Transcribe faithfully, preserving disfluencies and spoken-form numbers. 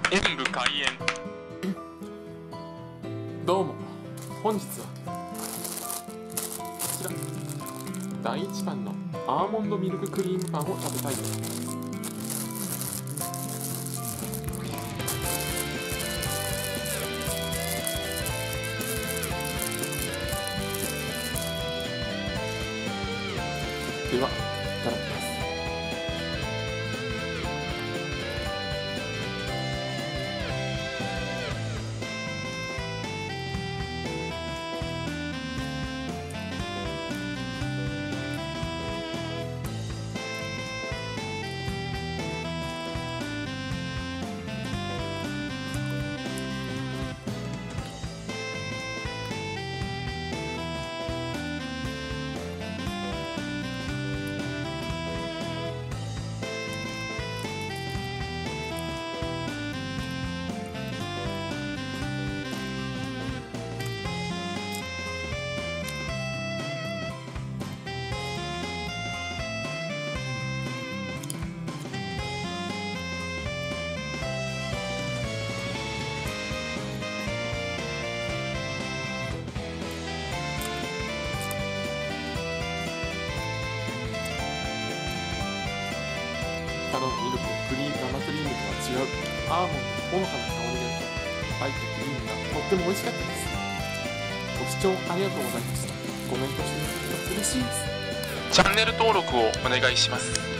演武開演。 どうも、本日はこちらだいいちばんのアーモンドミルククリームパンを食べたいと思います。では、いただきます。他のミルク、クリーム、生クリームとは違うアーモンドのほのかな香りが入ったクリームがとっても美味しかったです。ご視聴ありがとうございました。コメントしていただけると嬉しいです。 チャンネル登録をお願いします。